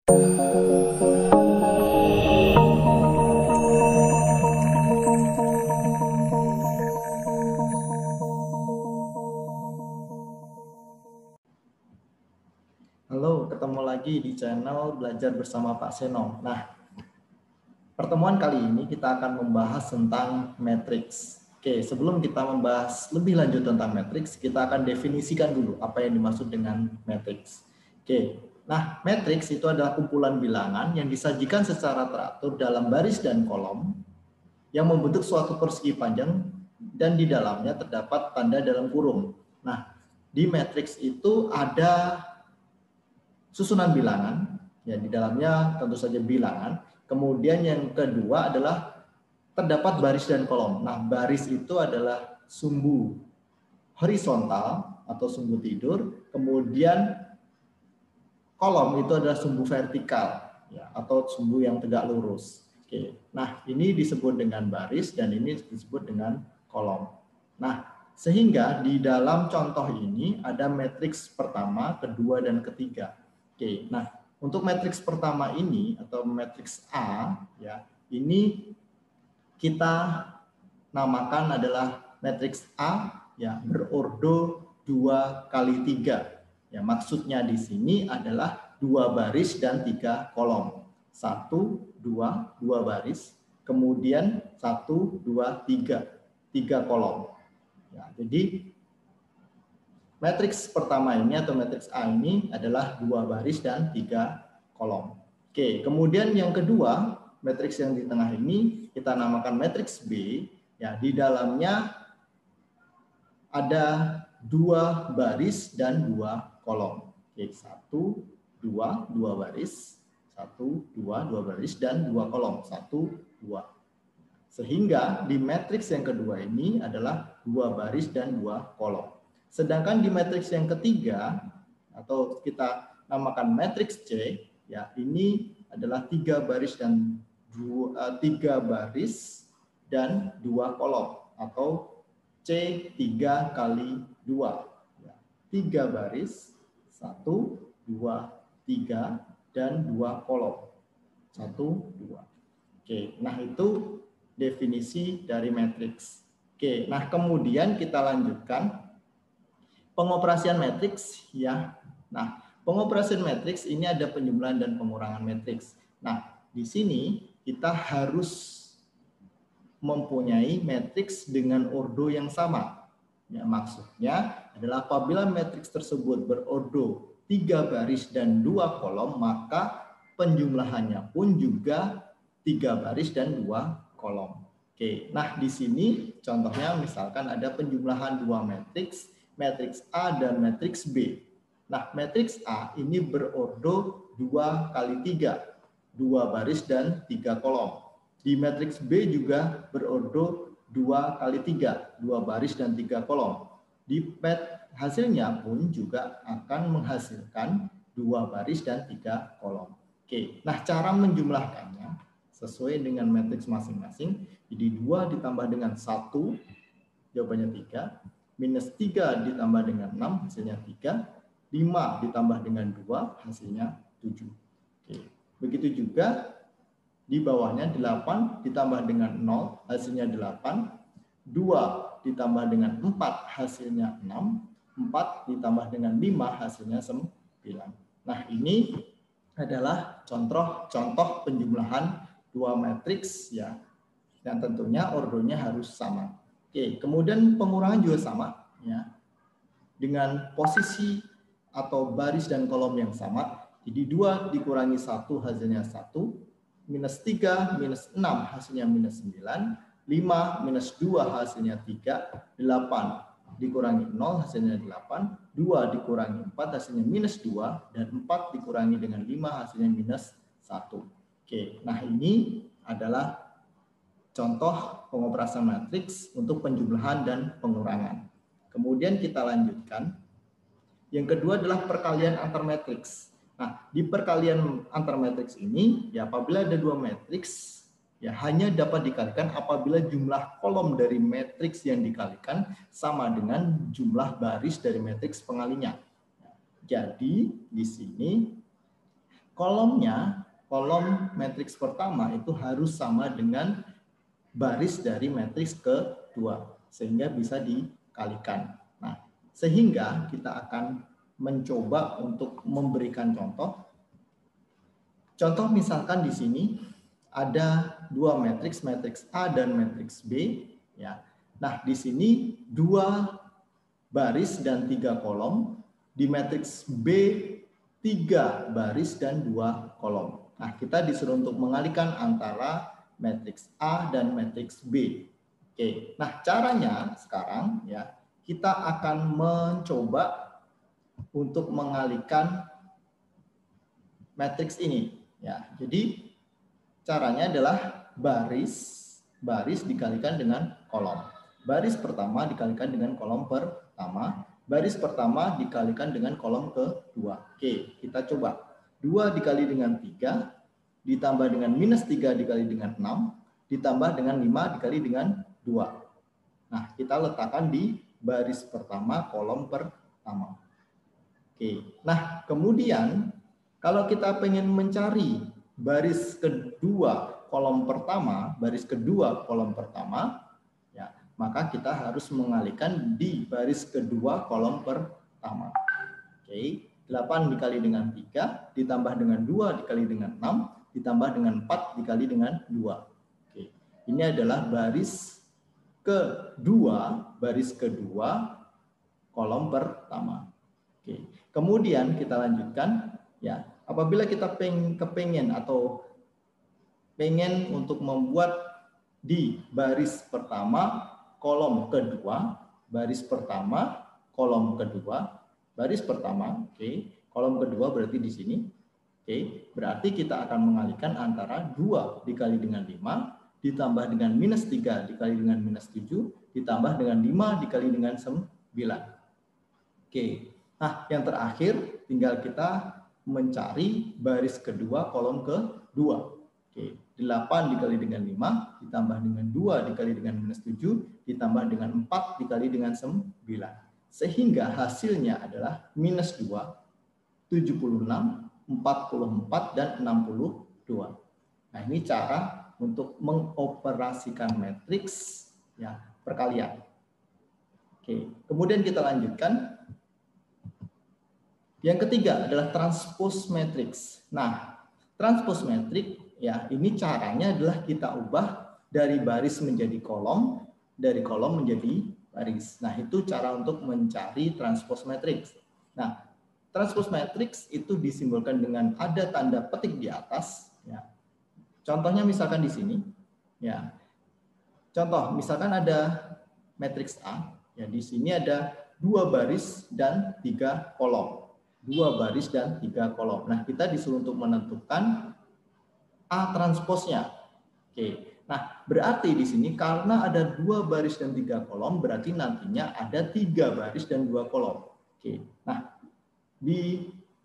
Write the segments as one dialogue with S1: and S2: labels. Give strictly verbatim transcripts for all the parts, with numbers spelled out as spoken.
S1: Halo, ketemu lagi di channel Belajar Bersama Pak Seno. Nah, pertemuan kali ini kita akan membahas tentang matriks. Oke, sebelum kita membahas lebih lanjut tentang matriks, kita akan definisikan dulu apa yang dimaksud dengan matriks. Oke, nah matriks itu adalah kumpulan bilangan yang disajikan secara teratur dalam baris dan kolom yang membentuk suatu persegi panjang dan di dalamnya terdapat tanda dalam kurung. Nah, di matriks itu ada susunan bilangan, ya di dalamnya tentu saja bilangan. Kemudian yang kedua adalah terdapat baris dan kolom. Nah, baris itu adalah sumbu horizontal atau sumbu tidur, kemudian kolom itu adalah sumbu vertikal, ya, atau sumbu yang tegak lurus. Oke. Nah, ini disebut dengan baris dan ini disebut dengan kolom. Nah, sehingga di dalam contoh ini ada matriks pertama, kedua, dan ketiga. Oke, nah untuk matriks pertama ini atau matriks A, ya ini kita namakan adalah matriks A, ya berordo dua kali tiga. Ya maksudnya di sini adalah dua baris dan tiga kolom. Satu, dua, dua baris, kemudian satu, dua, tiga, tiga kolom. Ya, jadi matriks pertama ini atau matriks A ini adalah dua baris dan tiga kolom. Oke, kemudian yang kedua, matriks yang di tengah ini kita namakan matriks B. Ya, di dalamnya ada dua baris dan dua kolom. Oke, satu, dua, dua baris, satu, dua, dua baris dan dua kolom, satu, dua. Sehingga di matriks yang kedua ini adalah dua baris dan dua kolom. Sedangkan di matriks yang ketiga atau kita namakan matriks C, ya ini adalah tiga baris dan dua tiga baris dan dua kolom atau C tiga kali dua. Ya, tiga baris, satu, dua, tiga dan dua kolom, satu, dua. Oke, nah itu definisi dari matriks. Oke, nah kemudian kita lanjutkan. Pengoperasian matriks, ya. Nah, pengoperasian matriks ini ada penjumlahan dan pengurangan matriks. Nah, di sini kita harus mempunyai matriks dengan ordo yang sama. Ya, maksudnya adalah apabila matriks tersebut berordo tiga baris dan dua kolom, maka penjumlahannya pun juga tiga baris dan dua kolom. Oke, nah di sini contohnya misalkan ada penjumlahan dua matriks, matriks A dan matriks B. Nah, matriks A ini berordo dua kali tiga, dua baris dan tiga kolom. Di matriks B juga berordo dua kali tiga, dua baris dan tiga kolom. Di mat hasilnya pun juga akan menghasilkan dua baris dan tiga kolom. Oke, nah cara menjumlahkannya sesuai dengan matriks masing-masing. Jadi dua ditambah dengan satu, jawabannya tiga. Minus tiga ditambah dengan enam, hasilnya tiga. lima ditambah dengan dua, hasilnya tujuh. Oke. Begitu juga di bawahnya delapan ditambah dengan nol, hasilnya delapan. dua ditambah dengan empat, hasilnya enam. empat ditambah dengan lima, hasilnya sembilan. Nah, ini adalah contoh-contoh penjumlahan dua matriks, ya. Dan tentunya ordonya harus sama. Oke, kemudian pengurangan juga sama, ya, dengan posisi atau baris dan kolom yang sama. Jadi dua dikurangi satu hasilnya satu, minus tiga minus enam hasilnya minus sembilan, lima minus dua hasilnya tiga, delapan dikurangi nol hasilnya delapan, dua dikurangi empat hasilnya minus dua, dan empat dikurangi dengan lima hasilnya minus satu. Oke, nah ini adalah contoh pengoperasian matriks untuk penjumlahan dan pengurangan. Kemudian kita lanjutkan. Yang kedua adalah perkalian antar matriks. Nah, di perkalian antar matriks ini, ya apabila ada dua matriks, ya hanya dapat dikalikan apabila jumlah kolom dari matriks yang dikalikan sama dengan jumlah baris dari matriks pengalinya. Jadi di sini kolomnya, kolom matriks pertama itu harus sama dengan baris dari matriks kedua, sehingga bisa dikalikan. Nah, sehingga kita akan mencoba untuk memberikan contoh. Contoh misalkan di sini ada dua matriks, matriks A dan matriks B. Ya. Nah, di sini dua baris dan tiga kolom. Di matriks B, tiga baris dan dua kolom. Nah, kita disuruh untuk mengalihkan antara matriks A dan matriks B. Oke, nah caranya sekarang ya kita akan mencoba untuk mengalihkan matriks ini. Ya, jadi caranya adalah baris baris dikalikan dengan kolom. Baris pertama dikalikan dengan kolom pertama. Baris pertama dikalikan dengan kolom kedua. Oke, kita coba. dua dikali dengan tiga, ditambah dengan minus tiga dikali dengan enam, ditambah dengan lima dikali dengan dua. Nah, kita letakkan di baris pertama, kolom pertama. Oke, nah kemudian kalau kita pengen mencari baris kedua, kolom pertama, baris kedua, kolom pertama, ya, maka kita harus mengalihkan di baris kedua kolom pertama. Oke, delapan dikali dengan tiga, ditambah dengan dua dikali dengan enam, ditambah dengan empat dikali dengan dua. Oke, ini adalah baris kedua, baris kedua kolom pertama. Oke, kemudian kita lanjutkan. Ya, apabila kita peng, kepengen atau pengen untuk membuat di baris pertama, kolom kedua, baris pertama, kolom kedua, baris pertama, oke, okay. Kolom kedua berarti di sini, oke, okay. Berarti kita akan mengalihkan antara dua dikali dengan lima, ditambah dengan minus tiga dikali dengan minus tujuh, ditambah dengan lima dikali dengan sembilan. Oke, okay. Nah yang terakhir tinggal kita mencari baris kedua, kolom kedua. Oke, delapan dikali dengan lima, ditambah dengan dua dikali dengan minus tujuh, ditambah dengan empat dikali dengan sembilan. Sehingga hasilnya adalah minus dua, tujuh puluh enam, empat puluh empat, dan enam puluh dua. Nah, ini cara untuk mengoperasikan matriks ya, perkalian. Oke, kemudian kita lanjutkan. Yang ketiga adalah transpose matrix. Nah, transpose matrix ya, ini caranya adalah kita ubah dari baris menjadi kolom, dari kolom menjadi baris. Nah, itu cara untuk mencari transpose matrix. Nah, transpose matrix itu disimbolkan dengan ada tanda petik di atas ya. Contohnya misalkan di sini ya. Contoh, misalkan ada matriks A, ya di sini ada dua baris dan tiga kolom. Dua baris dan tiga kolom. Nah, kita disuruh untuk menentukan A transposnya. Oke. Nah, berarti di sini karena ada dua baris dan tiga kolom, berarti nantinya ada tiga baris dan dua kolom. Oke. Nah, di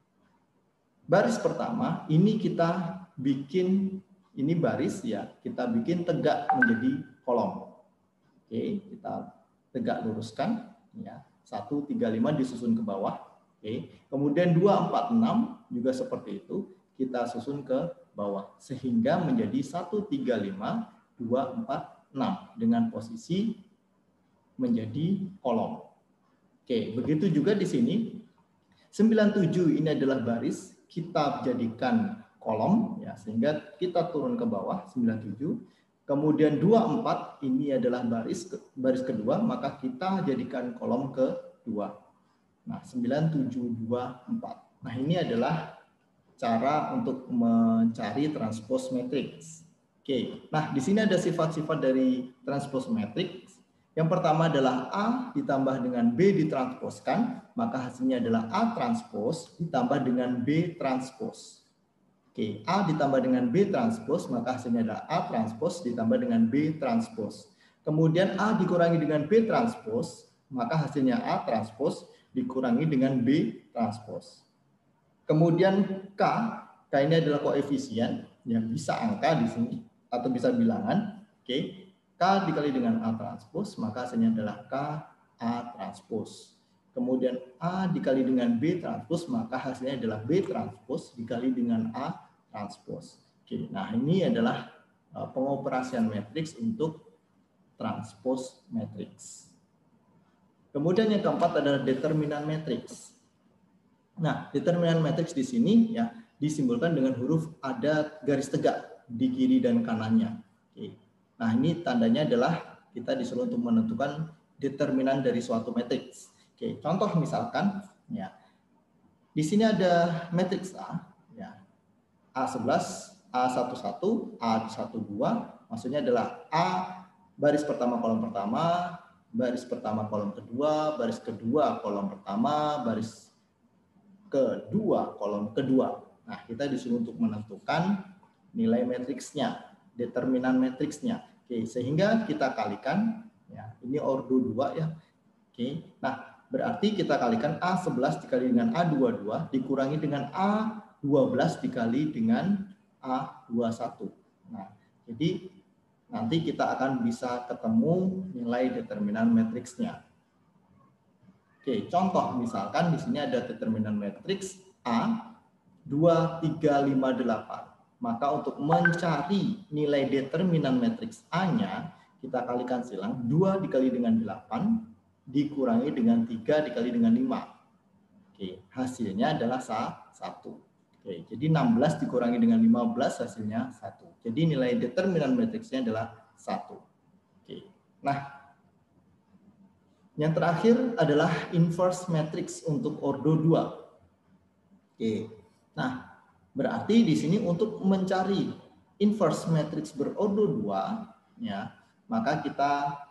S1: baris pertama ini kita bikin ini baris ya, kita bikin tegak menjadi kolom. Oke, kita tegak luruskan ya. satu, tiga, lima disusun ke bawah. Oke, kemudian dua, empat, enam juga seperti itu, kita susun ke bawah sehingga menjadi satu, tiga, lima, dua, empat, enam dengan posisi menjadi kolom. Oke, begitu juga di sini. sembilan, tujuh ini adalah baris, kita jadikan kolom ya sehingga kita turun ke bawah sembilan, tujuh. Kemudian dua, empat ini adalah baris baris kedua, maka kita jadikan kolom kedua. Nah, sembilan, tujuh, dua, empat. Nah, ini adalah cara untuk mencari transpose matrix. Oke. Nah, di sini ada sifat-sifat dari transpose matrix. Yang pertama adalah A ditambah dengan B ditransposkan, maka hasilnya adalah A transpose ditambah dengan B transpose. Oke, A ditambah dengan B transpose, maka hasilnya adalah A transpose ditambah dengan B transpose. Kemudian A dikurangi dengan B transpose, maka hasilnya A transpose dikurangi dengan B transpose. Kemudian K, K ini adalah koefisien yang bisa angka di sini atau bisa bilangan. Oke, K dikali dengan A transpose, maka hasilnya adalah K A transpose. kemudian A dikali dengan B transpose, maka hasilnya adalah B transpose dikali dengan A transpose. Oke, nah ini adalah pengoperasian matriks untuk transpose matriks. Kemudian yang keempat adalah determinan matriks. Nah, determinan matriks di sini ya disimbolkan dengan huruf ada garis tegak di kiri dan kanannya. Oke. Nah, ini tandanya adalah kita disuruh untuk menentukan determinan dari suatu matriks. Oke, contoh misalkan ya. Di sini ada matriks A ya. A sebelas, A satu satu, A satu dua, maksudnya adalah A baris pertama kolom pertama, baris pertama kolom kedua, baris kedua kolom pertama, baris kedua kolom kedua. Nah, kita disuruh untuk menentukan nilai matriksnya, determinan matriksnya. Oke, sehingga kita kalikan ya, ini ordo dua ya. Oke. Nah, berarti kita kalikan A sebelas dikali dengan A dua puluh dua dikurangi dengan A dua belas dikali dengan A dua puluh satu. Nah, jadi nanti kita akan bisa ketemu nilai determinan matriksnya. Oke, contoh misalkan di sini ada determinan matriks A dua tiga lima delapan. Maka untuk mencari nilai determinan matriks A-nya, kita kalikan silang dua dikali dengan delapan dikurangi dengan tiga dikali dengan lima. Oke, hasilnya adalah satu. Oke, jadi enam belas dikurangi dengan lima belas hasilnya satu. Jadi nilai determinan matriksnya adalah satu. Oke. Nah, yang terakhir adalah inverse matrix untuk ordo dua. Oke. Nah, berarti di sini untuk mencari inverse matrix berordo dua ya, maka kita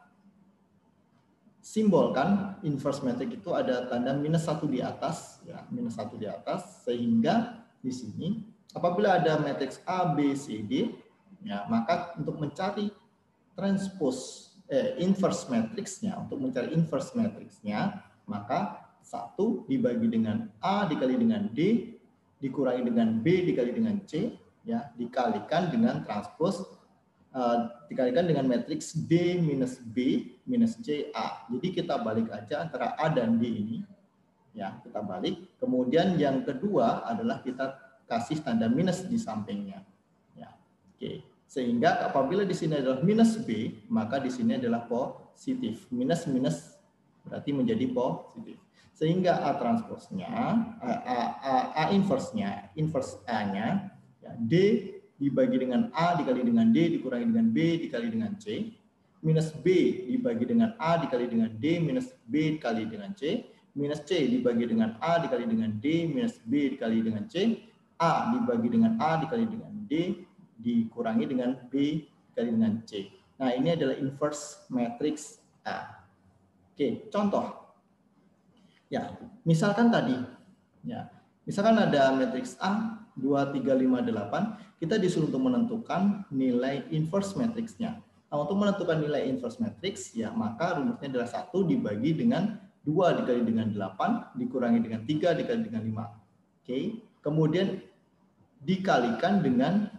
S1: simbolkan inverse matrix itu ada tanda minus satu di atas ya, minus satu di atas, sehingga di sini apabila ada matriks A, B, C, D ya, maka untuk mencari transpose Eh, inverse matriksnya, untuk mencari inverse matriksnya, maka satu dibagi dengan A dikali dengan D dikurangi dengan B dikali dengan C ya, dikalikan dengan transpose uh, dikalikan dengan matriks D minus B minus C A. Jadi kita balik aja antara A dan D ini ya, kita balik. Kemudian yang kedua adalah kita kasih tanda minus di sampingnya ya. Oke. Sehingga apabila di sini adalah minus B, maka di sini adalah positif. Minus minus berarti menjadi positif. Sehingga A transpose-nya, A, A, A, A inverse-nya, inverse A-nya, ya, D dibagi dengan A dikali dengan D dikurangi dengan B dikali dengan C. Minus B dibagi dengan A dikali dengan D minus B dikali dengan C. Minus C dibagi dengan A dikali dengan D minus B dikali dengan C. A dibagi dengan A dikali dengan D dikurangi dengan B dikali dengan C. Nah, ini adalah inverse matrix A. Oke, contoh. Ya, misalkan tadi, ya, misalkan ada matriks A dua tiga lima delapan, kita disuruh untuk menentukan nilai inverse matriksnya. Nah, untuk menentukan nilai inverse matrix, ya, maka rumusnya adalah satu dibagi dengan dua dikali dengan delapan dikurangi dengan tiga dikali dengan lima. Oke, kemudian dikalikan dengan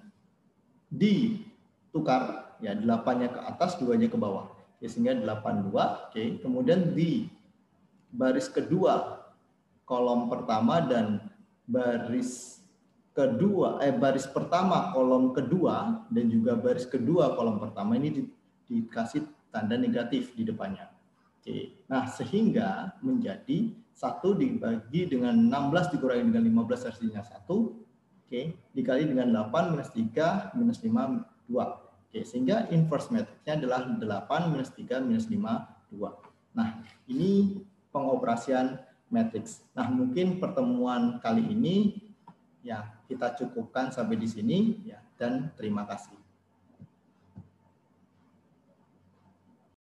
S1: ditukar ya, delapan-nya ke atas, dua-nya ke bawah. Ya, sehingga delapan puluh dua. Oke, kemudian di baris kedua kolom pertama dan baris kedua eh baris pertama kolom kedua dan juga baris kedua kolom pertama ini di, dikasih tanda negatif di depannya. Oke. Nah, sehingga menjadi satu dibagi dengan enam belas dikurangi dengan lima belas hasilnya satu. Oke, dikali dengan delapan minus tiga minus lima, dua. Oke, sehingga inverse matrixnya adalah delapan minus tiga minus lima, dua. Nah, ini pengoperasian matriks. Nah, mungkin pertemuan kali ini ya kita cukupkan sampai di sini ya, dan terima kasih.